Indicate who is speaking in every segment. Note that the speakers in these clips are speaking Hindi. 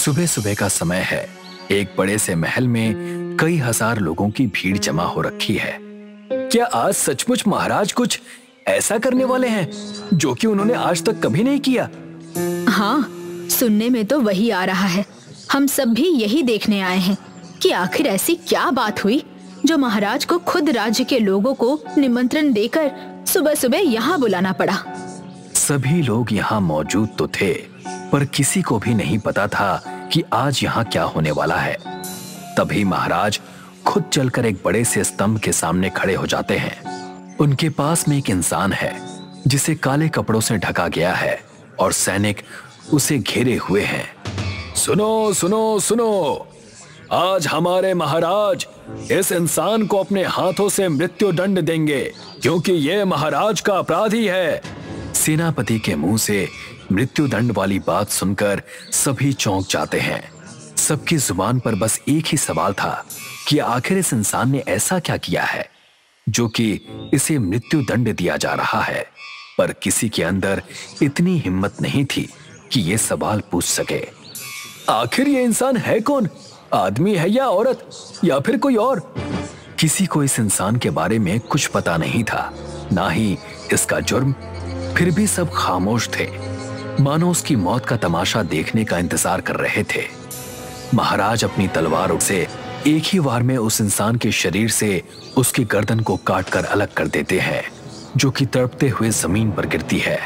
Speaker 1: सुबह सुबह का समय है। एक बड़े से महल में कई हजार लोगों की भीड़ जमा हो रखी है। क्या आज सचमुच महाराज कुछ ऐसा करने वाले हैं जो कि उन्होंने आज तक कभी नहीं किया?
Speaker 2: हाँ, सुनने में तो वही आ रहा है। हम सब भी यही देखने आए हैं कि आखिर ऐसी क्या बात हुई जो महाराज को खुद राज्य के लोगों को निमंत्रण देकर सुबह सुबह यहाँ बुलाना पड़ा।
Speaker 1: सभी लोग यहाँ मौजूद तो थे, पर किसी को भी नहीं पता था कि आज यहाँ क्या होने वाला है। तभी महाराज खुद चलकर एक बड़े से स्तंभ के सामने खड़े हो जाते हैं। उनके पास में एक इंसान है जिसे काले कपड़ों से ढका गया है और सैनिक उसे घेरे हुए हैं। सुनो सुनो सुनो, आज हमारे महाराज इस इंसान को अपने हाथों से मृत्यु दंड देंगे क्योंकि यह महाराज का अपराधी है। सेनापति के मुंह से मृत्यु दंड वाली बात सुनकर सभी चौंक जाते हैं। सबकी जुबान पर बस एक ही सवाल था कि आखिर इस इंसान ने ऐसा क्या किया है जो कि इसे मृत्यु दंड दिया जा रहा है। पर किसी के अंदर इतनी हिम्मत नहीं थी कि यह सवाल पूछ सके। आखिर ये इंसान है कौन? आदमी है या औरत या फिर कोई और? किसी को इस इंसान के बारे में कुछ पता नहीं था, ना ही इसका जुर्म। फिर भी सब खामोश थे, मानो उसकी मौत का तमाशा देखने का इंतजार कर रहे थे। महाराज अपनी तलवार से एक ही वार में उस इंसान के शरीर से उसकी गर्दन को काटकर अलग कर देते हैं, जो कि तड़पते हुए जमीन पर गिरती है।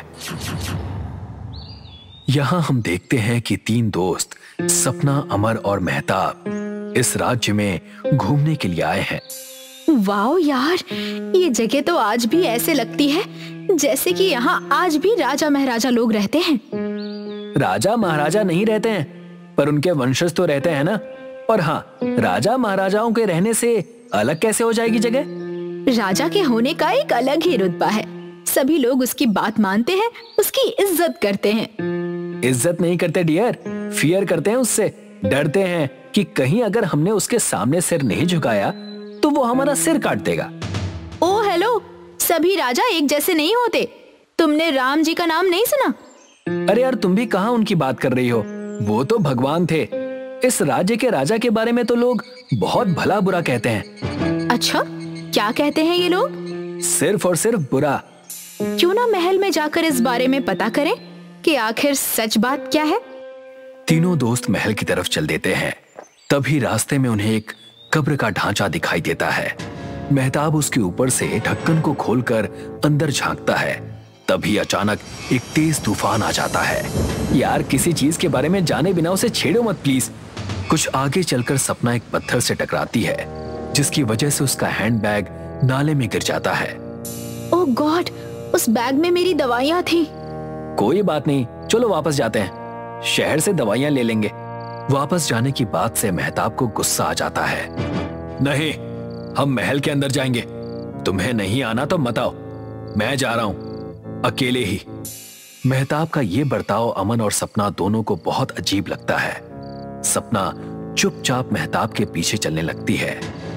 Speaker 1: यहां हम देखते हैं कि तीन दोस्त सपना, अमर और मेहताब इस राज्य में घूमने के लिए आए हैं।
Speaker 2: वाओ यार, ये जगह तो आज भी ऐसे लगती है जैसे कि यहाँ आज भी राजा महाराजा लोग रहते हैं।
Speaker 1: राजा महाराजा नहीं रहते हैं, पर उनके वंशज तो रहते हैं ना। और हाँ, राजा महाराजाओं के रहने से अलग कैसे हो जाएगी जगह?
Speaker 2: राजा के होने का एक अलग ही रुतबा है। सभी लोग उसकी बात मानते हैं, उसकी इज्जत करते हैं।
Speaker 1: इज्जत नहीं करते डियर, फियर करते हैं उससे। डरते हैं कि कहीं अगर हमने उसके सामने सिर नहीं झुकाया तो वो हमारा सिर काट देगा।
Speaker 2: ओ हेलो, सभी राजा एक जैसे नहीं होते। तुमने राम जी का नाम नहीं सुना?
Speaker 1: अरे यार, तुम भी कहाँ उनकी बात कर रही हो? वो तो भगवान थे। इस राज्य के राजा के बारे में तो लोग बहुत भला बुरा कहते हैं।
Speaker 2: अच्छा, क्या कहते हैं ये लोग?
Speaker 1: सिर्फ और सिर्फ बुरा।
Speaker 2: क्यों ना महल में जाकर इस बारे में पता करें कि आखिर सच बात क्या है।
Speaker 1: तीनों दोस्त महल की तरफ चल देते हैं। तभी रास्ते में उन्हें एक कब्र का ढांचा दिखाई देता है। मेहताब उसके ऊपर से ढक्कन को खोलकर अंदर झांकता है। तभी अचानक एक तेज तूफान आ जाता है। यार, किसी चीज के बारे में जाने बिना उसे छेड़ो मत प्लीज। कुछ आगे चलकर सपना एक पत्थर से टकराती है, जिसकी वजह से उसका हैंडबैग नाले में गिर जाता है।
Speaker 2: ओह गॉड, उस बैग में मेरी दवाइयाँ थी।
Speaker 1: कोई बात नहीं, चलो वापस जाते हैं। शहर से दवाइयां ले लेंगे। वापस जाने की बात से मेहताब को गुस्सा आ जाता है। नहीं, हम महल के अंदर जाएंगे। तुम्हें नहीं आना तो मत आओ, मैं जा रहा हूं अकेले ही। मेहताब का ये बर्ताव अमन और सपना दोनों को बहुत अजीब लगता है। सपना चुपचाप मेहताब के पीछे चलने लगती है।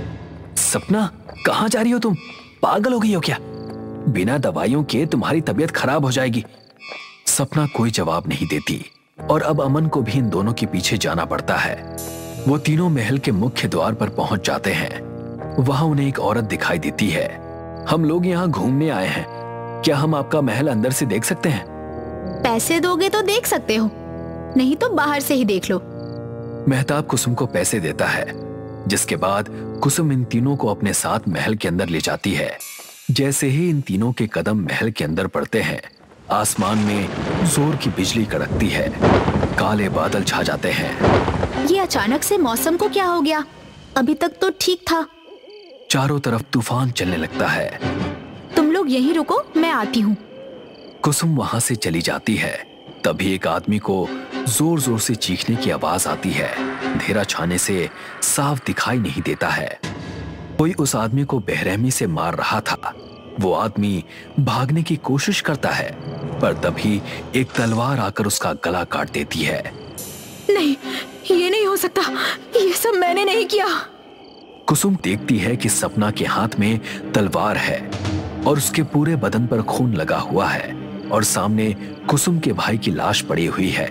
Speaker 1: सपना, कहां जा रही हो तुम? पागल हो गई हो क्या? बिना दवाइयों के तुम्हारी तबीयत खराब हो जाएगी। सपना कोई जवाब नहीं देती और अब अमन को भी इन दोनों के पीछे जाना पड़ता है। वो तीनों महल के मुख्य द्वार पर पहुंच जाते हैं। वहां उन्हें एक औरत दिखाई देती है। हम लोग यहाँ घूमने आए हैं, क्या हम आपका महल अंदर से देख सकते हैं?
Speaker 2: पैसे दोगे तो देख सकते हो, नहीं तो बाहर से ही देख लो।
Speaker 1: मेहताब कुसुम को पैसे देता है, जिसके बाद कुसुम इन तीनों को अपने साथ महल के अंदर ले जाती है। जैसे ही इन तीनों के कदम महल के अंदर पड़ते हैं, आसमान में जोर की बिजली कड़कती है। काले बादल छा जाते हैं।
Speaker 2: ये अचानक से मौसम को क्या हो गया? अभी तक तो ठीक था।
Speaker 1: चारों तरफ तूफान चलने लगता है।
Speaker 2: तुम लोग यहीं रुको, मैं आती हूँ।
Speaker 1: कुसुम वहां से चली जाती है। तभी एक आदमी को जोर जोर से चीखने की आवाज आती है। अंधेरा छाने से साफ दिखाई नहीं देता है। कोई उस आदमी को बेरहमी से मार रहा था। वो आदमी भागने की कोशिश करता है, पर तभी एक तलवार आकर उसका गला काट देती है।
Speaker 2: नहीं, ये नहीं हो सकता, ये सब मैंने नहीं किया।
Speaker 1: कुसुम देखती है कि सपना के हाथ में तलवार है और उसके पूरे बदन पर खून लगा हुआ है और सामने कुसुम के भाई की लाश पड़ी हुई है।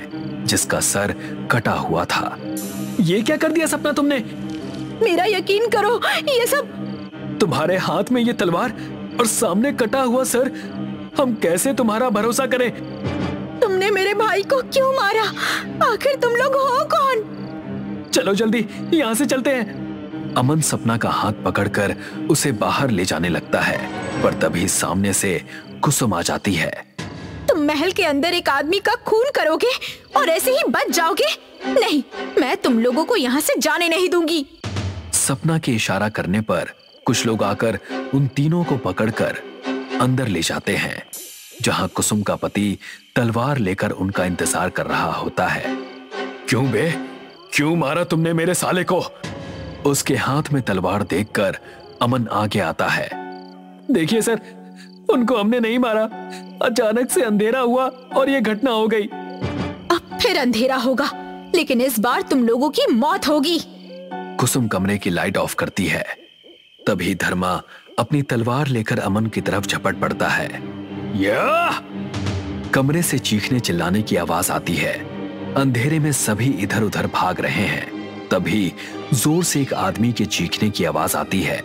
Speaker 1: जिसका सर कटा हुआ था। ये क्या कर दिया सपना तुमने?
Speaker 2: मेरा यकीन करो, ये सब
Speaker 1: तुम्हारे हाथ में ये तलवार और सामने कटा हुआ सर, हम कैसे तुम्हारा भरोसा करें?
Speaker 2: तुमने मेरे भाई को क्यों मारा? आखिर तुम लोग हो कौन?
Speaker 1: चलो जल्दी यहाँ से चलते हैं। अमन सपना का हाथ पकड़कर उसे बाहर ले जाने लगता है, पर तभी सामने से कुसुम आ जाती है।
Speaker 2: तुम महल के अंदर एक आदमी का खून करोगे और ऐसे ही बच जाओगे? नहीं, मैं तुम लोगों को यहाँ से जाने नहीं दूंगी।
Speaker 1: सपना के इशारा करने पर कुछ लोग आकर उन तीनों को पकड़कर अंदर ले जाते हैं, जहां कुसुम का पति तलवार लेकर उनका इंतजार कर रहा होता है। क्यों बे, क्यों मारा तुमने मेरे साले को? उसके हाथ में तलवार देखकर अमन आगे आता है। देखिए सर, उनको हमने नहीं मारा, अचानक से अंधेरा हुआ और ये घटना हो गई।
Speaker 2: अब फिर अंधेरा होगा, लेकिन इस बार तुम लोगों की मौत होगी।
Speaker 1: कुसुम कमरे की लाइट ऑफ करती है। तभी धर्मा अपनी तलवार लेकर अमन की तरफ झपट पड़ता है। या! कमरे से चीखने चिल्लाने की आवाज आती है। अंधेरे में सभी इधर उधर भाग रहे हैं। तभी जोर से एक आदमी के चीखने की आवाज आती है।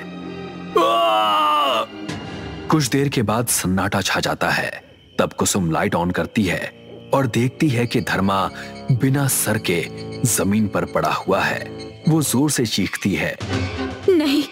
Speaker 1: कुछ देर के बाद सन्नाटा छा जाता है। तब कुसुम लाइट ऑन करती है और देखती है कि धर्मा बिना सर के जमीन पर पड़ा हुआ है। वो जोर से चीखती है,
Speaker 2: नहीं,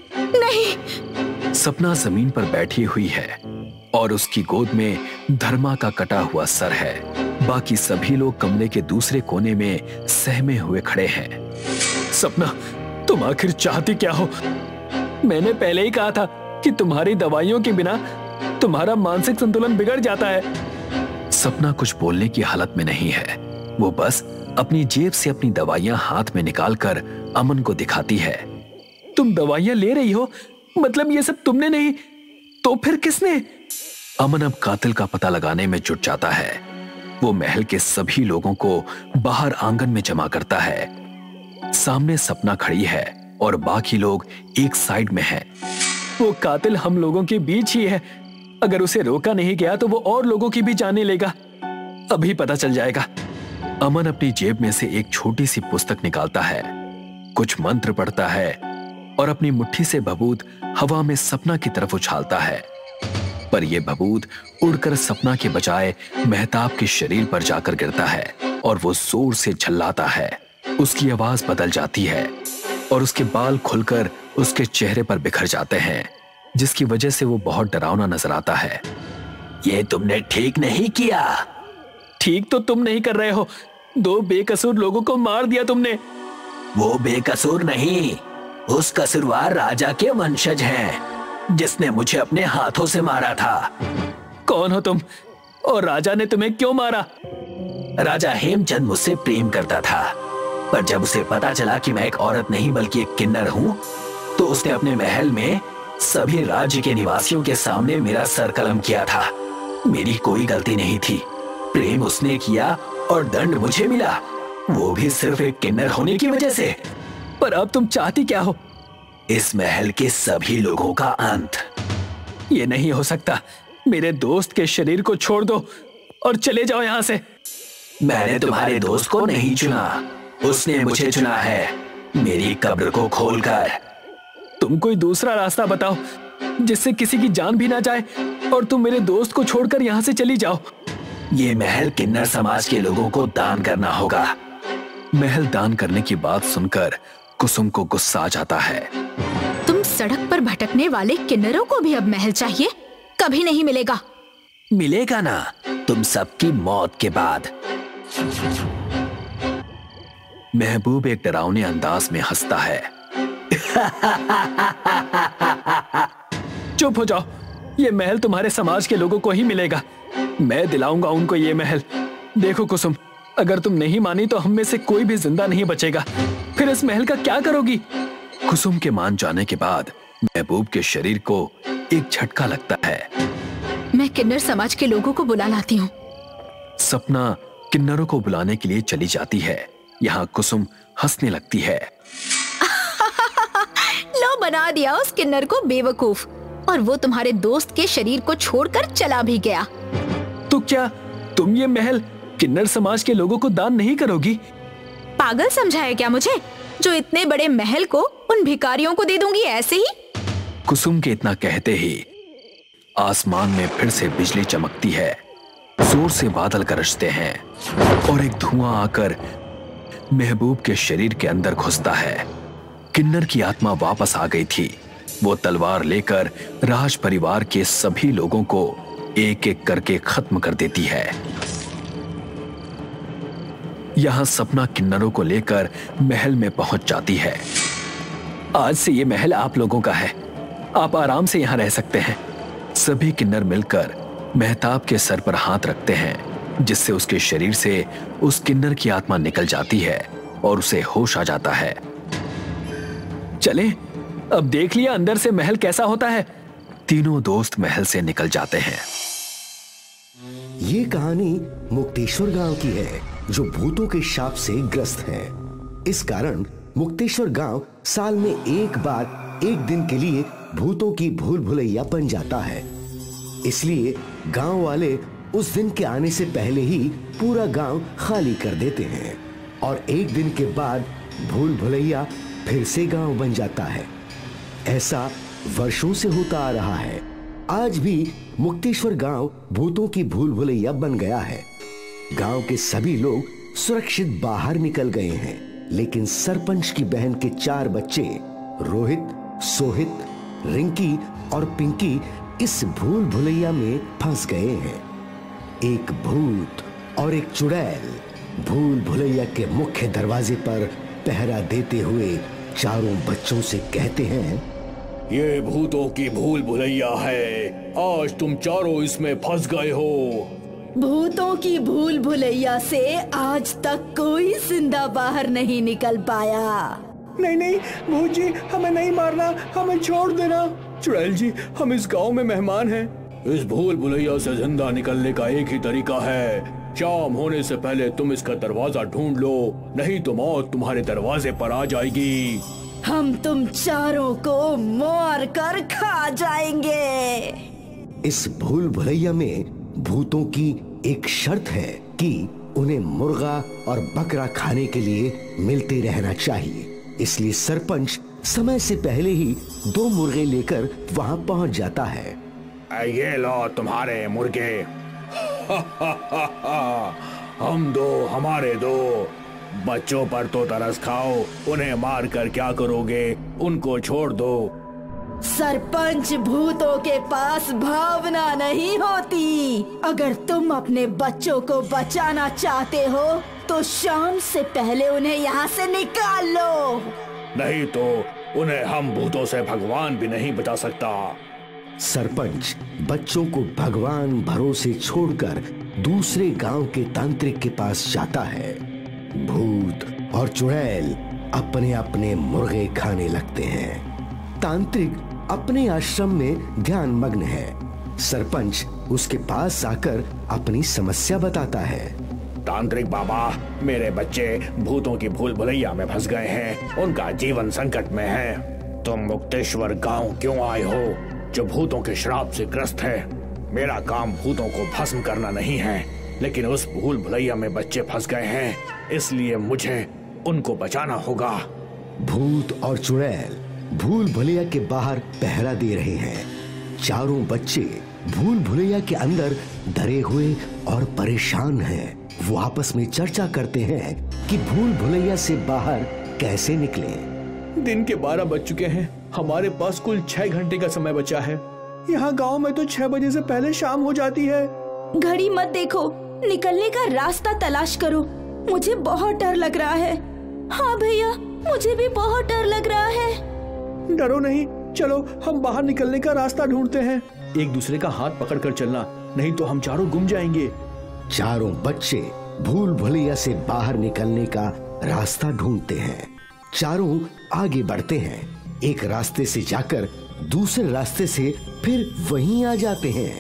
Speaker 2: नहीं।
Speaker 1: सपना जमीन पर बैठी हुई है और उसकी गोद में धर्मा का कटा हुआ सर है। बाकी सभी लोग कमरे के दूसरे कोने में सहमे हुए खड़े हैं। सपना, तुम आखिर चाहती क्या हो? मैंने पहले ही कहा था कि तुम्हारी दवाइयों के बिना तुम्हारा मानसिक संतुलन बिगड़ जाता है। सपना कुछ बोलने की हालत में नहीं है। वो बस अपनी जेब से अपनी दवाइयां हाथ में निकालकर अमन को दिखाती है। तुम दवाइयां ले रही हो? मतलब ये सब तुमने नहीं तो फिर किसने? अमन अब कातिल का पता लगाने में जुट जाता है। वो महल के सभी लोगों को बाहर आंगन में जमा करता है। सामने सपना खड़ी है और बाकी लोग एक साइड में हैं। वो कातिल हम लोगों के बीच ही है। अगर उसे रोका नहीं गया तो वो और लोगों की भी जाने लेगा। अभी पता चल जाएगा। अमन अपनी जेब में से एक छोटी सी पुस्तक निकालता है, कुछ मंत्र पढ़ता है और अपनी मुट्ठी से भभूत हवा में सपना की तरफ उछालता है। पर यह भभूत उड़कर सपना के बजाय मेहताब के शरीर पर जाकर गिरता है और वो जोर से झल्लाता है। उसकी आवाज बदल जाती है और उसके बाल खुलकर उसके चेहरे पर बिखर जाते हैं, जिसकी वजह से वो बहुत डरावना नजर आता है। ये तुमने ठीक नहीं किया। ठीक तो तुम नहीं कर रहे हो। 2 बेकसूर लोगों को मार दिया तुमने। वो बेकसूर नहीं, उस कसूरवार राजा के वंशज हैं, जिसने मुझे अपने हाथों से मारा था। कौन हो तुम और राजा ने तुम्हें क्यों मारा? राजा हेमचंद मुझसे प्रेम करता था, पर जब उसे पता चला कि मैं एक औरत नहीं बल्कि एक किन्नर हूं, तो उसने अपने महल में सभी राज्य के निवासियों के सामने मेरा सर कलम किया था। मेरी कोई गलती नहीं थी। प्रेम उसने किया और दंड मुझे मिला, वो भी सिर्फ एक किन्नर होने की वजह से। पर अब तुम चाहती क्या हो? इस महल के सभी लोगों का अंत। ये नहीं हो सकता। मेरे दोस्त के शरीर को छोड़ दो और चले जाओ यहाँ से। मैंने तुम्हारे दोस्त को नहीं चुना, उसने मुझे चुना है, मेरी कब्र को खोलकर। तुम कोई दूसरा रास्ता बताओ जिससे किसी की जान भी ना जाए और तुम मेरे दोस्त को छोड़कर यहाँ से चली जाओ। ये महल किन्नर समाज के लोगों को दान करना होगा। महल दान करने की बात सुनकर कुसुम को गुस्सा आ जाता है।
Speaker 2: तुम सड़क पर भटकने वाले किन्नरों को भी अब महल चाहिए? कभी नहीं मिलेगा।
Speaker 1: मिलेगा ना, तुम सबकी मौत के बाद। महबूब एक डरावने अंदाज में हंसता है। चुप हो जाओ, ये महल तुम्हारे समाज के लोगों को ही मिलेगा। मैं दिलाऊंगा उनको ये महल। देखो कुसुम, अगर तुम नहीं मानी तो हम में से कोई भी जिंदा नहीं बचेगा। फिर इस महल का क्या करोगी? कुसुम के मान जाने के बाद महबूब के शरीर को एक झटका लगता है।
Speaker 2: मैं किन्नर समाज के लोगों को बुला लाती हूँ।
Speaker 1: सपना किन्नरों को बुलाने के लिए चली जाती है। यहाँ कुसुम हंसने लगती है।
Speaker 2: लो, बना दिया उस किन्नर को बेवकूफ, और वो तुम्हारे दोस्त के शरीर को छोड़कर चला भी गया।
Speaker 1: तो क्या तुम ये महल किन्नर समाज के लोगों को दान नहीं करोगी?
Speaker 2: पागल समझा है क्या मुझे, जो इतने बड़े महल को उन भिखारियों को दे दूंगी ऐसे ही?
Speaker 1: कुसुम के इतना कहते ही आसमान में फिर से बिजली चमकती है, जोर से बादल गरजते हैं और एक धुआं आकर महबूब के शरीर के अंदर घुसता है। किन्नर की आत्मा वापस आ गई थी। वो तलवार लेकर राज परिवार के सभी लोगों को एक एक करके खत्म कर देती है। यहां सपना किन्नरों को लेकर महल में पहुंच जाती है। आज से ये महल आप लोगों का है, आप आराम से यहां रह सकते हैं। सभी किन्नर मिलकर मेहताब के सर पर हाथ रखते हैं, जिससे उसके शरीर से उस किन्नर की आत्मा निकल जाती है और उसे होश आ जाता है। चलें, अब देख लिया अंदर से महल कैसा होता है। तीनों दोस्त महल से निकल जाते हैं।
Speaker 3: ये कहानी मुक्तेश्वर गांव की है, जो भूतों के शाप से ग्रस्त है। इस कारण मुक्तेश्वर गांव साल में एक बार एक दिन के लिए भूतों की भूल भुलैया बन जाता है। इसलिए गांव वाले उस दिन के आने से पहले ही पूरा गांव खाली कर देते हैं और एक दिन के बाद भूल भुलैया फिर से गांव बन जाता है। ऐसा वर्षों से होता आ रहा है। आज भी मुक्तेश्वर गांव भूतों की भूल भुलैया बन गया है। गांव के सभी लोग सुरक्षित बाहर निकल गए हैं, लेकिन सरपंच की बहन के 4 बच्चे रोहित, सोहित, रिंकी और पिंकी इस भूल भुलैया में फंस गए हैं। एक भूत और एक चुड़ैल भूल भुलैया के मुख्य दरवाजे पर पहरा देते हुए चारों बच्चों से कहते हैं,
Speaker 4: ये भूतों की भूल भुलैया है, आज तुम चारों इसमें फंस गए हो।
Speaker 5: भूतों की भूल भुलैया से आज तक कोई जिंदा बाहर नहीं निकल पाया।
Speaker 4: नहीं नहीं भूत जी, हमें नहीं मारना, हमें छोड़ देना। चुड़ैल जी, हम इस गांव में मेहमान हैं। इस भूल भुलैया से जिंदा निकलने का एक ही तरीका है, शाम होने से पहले तुम इसका दरवाजा ढूंढ लो, नहीं तो मौत तुम्हारे दरवाजे पर आ जाएगी।
Speaker 5: हम तुम चारों को मार कर खा जाएंगे।
Speaker 3: इस भूल भुलैया में भूतों की एक शर्त है कि उन्हें मुर्गा और बकरा खाने के लिए मिलते रहना चाहिए। इसलिए सरपंच समय से पहले ही 2 मुर्गे लेकर वहां पहुंच जाता है।
Speaker 4: ये लो तुम्हारे मुर्गे। हम 2, हमारे 2। बच्चों पर तो तरस खाओ, उन्हें मार कर क्या करोगे, उनको छोड़ दो।
Speaker 5: सरपंच, भूतों के पास भावना नहीं होती। अगर तुम अपने बच्चों को बचाना चाहते हो तो शाम से पहले उन्हें यहाँ से निकाल लो,
Speaker 4: नहीं तो उन्हें हम भूतों से भगवान भी नहीं बचा सकता।
Speaker 3: सरपंच बच्चों को भगवान भरोसे छोड़कर दूसरे गांव के तांत्रिक के पास जाता है। भूत और चुड़ैल अपने अपने मुर्गे खाने लगते हैं। तांत्रिक अपने आश्रम में ध्यान मग्न है। सरपंच उसके पास आकर अपनी समस्या बताता है।
Speaker 4: तांत्रिक बाबा, मेरे बच्चे भूतों की भूल भुलैया में फंस गए हैं, उनका जीवन संकट में है। तुम मुक्तेश्वर गांव क्यों आए हो, जो भूतों के श्राप से ग्रस्त है? मेरा काम भूतों को भस्म करना नहीं है, लेकिन उस भूल भुलैया में बच्चे फंस गए हैं, इसलिए मुझे उनको बचाना होगा।
Speaker 3: भूत और चुड़ैल भूल भुलैया के बाहर पहरा दे रहे हैं। चारों बच्चे भूल भुलैया के अंदर डरे हुए और परेशान हैं। वो आपस में चर्चा करते हैं कि भूल भुलैया से बाहर कैसे निकलें।
Speaker 4: दिन के 12 बज चुके हैं, हमारे पास कुल 6 घंटे का समय बचा है। यहाँ गांव में तो 6 बजे से पहले शाम हो जाती है।
Speaker 5: घड़ी मत देखो, निकलने का रास्ता तलाश करो। मुझे बहुत डर लग रहा है। हाँ भैया, मुझे भी बहुत डर लग रहा है।
Speaker 4: डरो नहीं, चलो हम बाहर निकलने का रास्ता ढूंढते हैं। एक दूसरे का हाथ पकड़कर चलना, नहीं तो हम चारों गुम जाएंगे।
Speaker 3: चारों बच्चे भूल भुलैया से बाहर निकलने का रास्ता ढूंढते हैं। चारों आगे बढ़ते हैं। एक रास्ते से जाकर दूसरे रास्ते से फिर वहीं आ जाते हैं।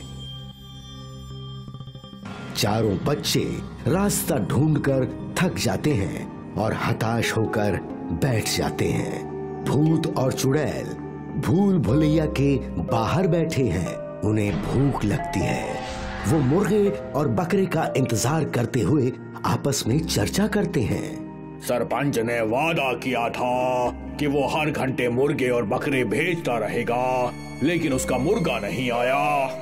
Speaker 3: चारों बच्चे रास्ता ढूंढकर थक जाते हैं और हताश होकर बैठ जाते हैं। भूत और चुड़ैल भूल भुलैया के बाहर बैठे हैं। उन्हें भूख लगती है। वो मुर्गे और बकरे का इंतजार करते हुए आपस में चर्चा करते हैं।
Speaker 4: सरपंच ने वादा किया था कि वो हर घंटे मुर्गे और बकरे भेजता रहेगा, लेकिन उसका मुर्गा नहीं आया।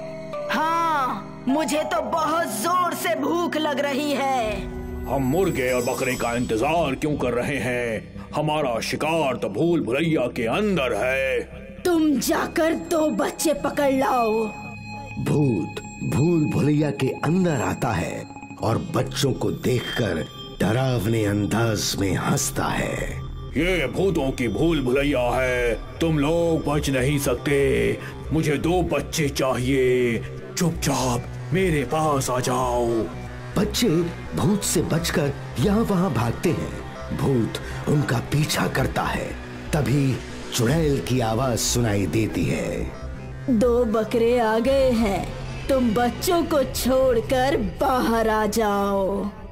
Speaker 5: हाँ, मुझे तो बहुत जोर से भूख लग रही है।
Speaker 4: हम मुर्गे और बकरे का इंतजार क्यों कर रहे हैं? हमारा शिकार तो भूल भुलैया के अंदर है।
Speaker 5: तुम जाकर 2 बच्चे पकड़ लाओ।
Speaker 3: भूत भूल भुलैया के अंदर आता है और बच्चों को देखकर डरावने अंदाज में हंसता है।
Speaker 4: ये भूतों की भूल भुलैया है, तुम लोग बच नहीं सकते। मुझे 2 बच्चे चाहिए, चुपचाप मेरे पास आ जाओ।
Speaker 3: बच्चे भूत से बचकर यहाँ वहाँ भागते हैं। भूत उनका पीछा करता है। तभी चुड़ैल की आवाज सुनाई देती है।
Speaker 5: 2 बकरे आ गए हैं, तुम बच्चों को छोड़कर बाहर आ जाओ।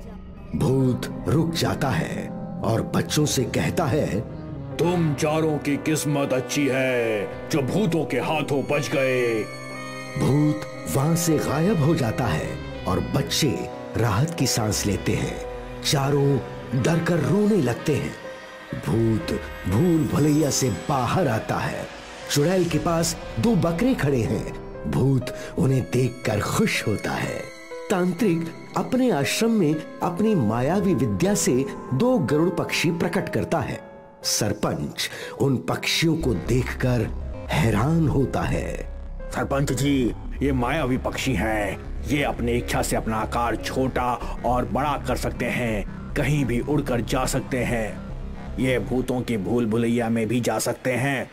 Speaker 3: भूत रुक जाता है और बच्चों से कहता है,
Speaker 4: तुम चारों की किस्मत अच्छी है जो भूतों के हाथों बच गए।
Speaker 3: भूत वहाँ से गायब हो जाता है और बच्चे राहत की सांस लेते हैं। चारों डरकर रोने लगते हैं। भूत भूल भुलैया से बाहर आता है। चुड़ैल के पास 2 बकरे खड़े हैं। भूत उन्हें देखकर खुश होता है। तांत्रिक अपने आश्रम में अपनी मायावी विद्या से 2 गरुड़ पक्षी प्रकट करता है। सरपंच उन पक्षियों को देखकर हैरान होता है।
Speaker 4: सरपंच जी, ये मायावी पक्षी हैं। ये अपनी इच्छा से अपना आकार छोटा और बड़ा कर सकते हैं, कहीं भी उड़कर जा सकते हैं। ये भूतों की भूल भुलैया में भी जा सकते हैं।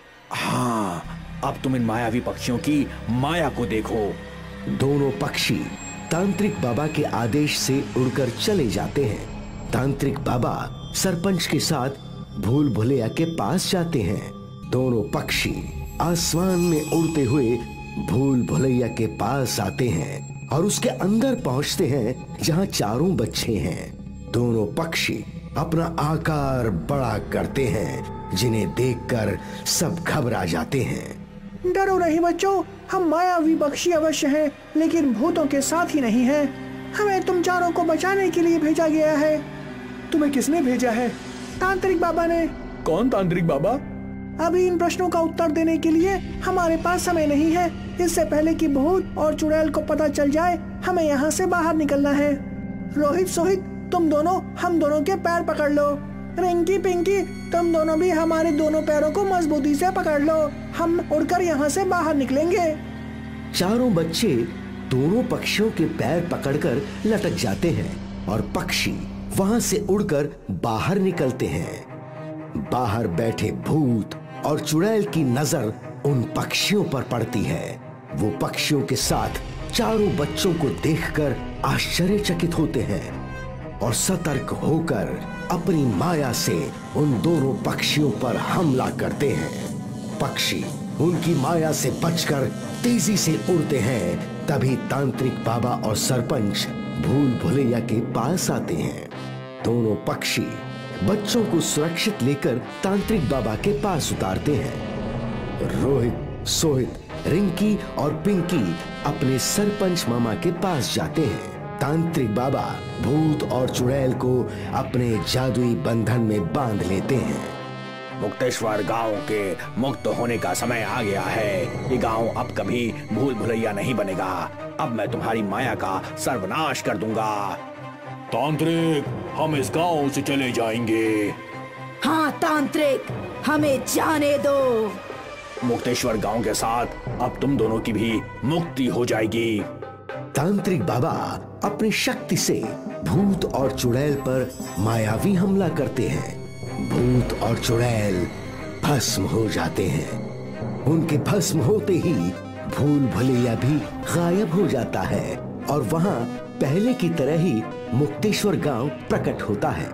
Speaker 4: हाँ, अब तुम इन मायावी पक्षियों की माया को देखो।
Speaker 3: दोनों पक्षी तांत्रिक बाबा के आदेश से उड़कर चले जाते हैं। तांत्रिक बाबा सरपंच के साथ भूल भुलैया के पास जाते हैं। दोनों पक्षी आसमान में उड़ते हुए भूल भुलैया के पास आते हैं और उसके अंदर पहुंचते हैं जहां चारों बच्चे हैं। दोनों पक्षी अपना आकार बड़ा करते हैं, जिन्हें देखकर सब घबरा जाते हैं।
Speaker 6: डरो नहीं बच्चों, हम मायावी पक्षी अवश्य हैं, लेकिन भूतों के साथ ही नहीं हैं। हमें तुम चारों को बचाने के लिए भेजा गया है।
Speaker 7: तुम्हें किसने भेजा है?
Speaker 6: तांत्रिक बाबा ने।
Speaker 7: कौन तांत्रिक बाबा?
Speaker 6: अभी इन प्रश्नों का उत्तर देने के लिए हमारे पास समय नहीं है। इससे पहले कि भूत और चुड़ैल को पता चल जाए, हमें यहाँ से बाहर निकलना है। रोहित सोहित, तुम दोनों हम दोनों के पैर पकड़ लो। रिंकी पिंकी, तुम दोनों भी हमारे दोनों पैरों को मजबूती से पकड़ लो। हम उड़कर यहाँ से बाहर निकलेंगे।
Speaker 3: चारों बच्चे दोनों पक्षियों के पैर पकड़कर लटक जाते हैं और पक्षी वहां से उड़कर बाहर निकलते हैं। बाहर बैठे भूत और चुड़ैल की नजर उन पक्षियों पर पड़ती है। वो पक्षियों के साथ चारों बच्चों को देखकर आश्चर्यचकित होते हैं और सतर्क होकर अपनी माया से उन दोनों पक्षियों पर हमला करते हैं। पक्षी उनकी माया से बचकर तेजी से उड़ते हैं। तभी तांत्रिक बाबा और सरपंच भूल भुलैया के पास आते हैं। दोनों पक्षी बच्चों को सुरक्षित लेकर तांत्रिक बाबा के पास उतारते हैं। रोहित, सोहित, रिंकी और पिंकी अपने सरपंच मामा के पास जाते हैं। तांत्रिक बाबा भूत और चुड़ैल को अपने जादुई बंधन में बांध लेते हैं।
Speaker 4: मुक्तेश्वर गांव के मुक्त होने का समय आ गया है। ये गांव अब कभी भूल भुलैया नहीं बनेगा। अब मैं तुम्हारी माया का सर्वनाश कर दूंगा। तांत्रिक, हम इस गांव से चले जाएंगे।
Speaker 5: हाँ तांत्रिक, हमें जाने दो।
Speaker 4: मुक्तेश्वर गांव के साथ अब तुम दोनों की भी मुक्ति हो जाएगी।
Speaker 3: तांत्रिक बाबा अपनी शक्ति से भूत और चुड़ैल पर मायावी हमला करते हैं। भूत और चुड़ैल भस्म हो जाते हैं। उनके भस्म होते ही भूल भुलैया भी गायब हो जाता है और वहाँ पहले की तरह ही मुक्तेश्वर गांव प्रकट होता है।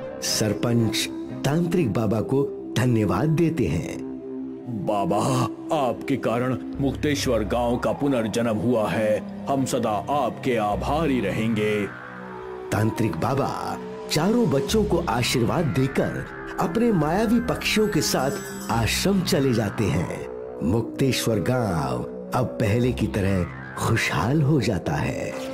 Speaker 3: सरपंच तांत्रिक बाबा को धन्यवाद देते हैं।
Speaker 4: बाबा, आपके कारण मुक्तेश्वर गांव का पुनर्जन्म हुआ है। हम सदा आपके आभारी रहेंगे।
Speaker 3: तांत्रिक बाबा चारों बच्चों को आशीर्वाद देकर अपने मायावी पक्षियों के साथ आश्रम चले जाते हैं। मुक्तेश्वर गांव अब पहले की तरह खुशहाल हो जाता है।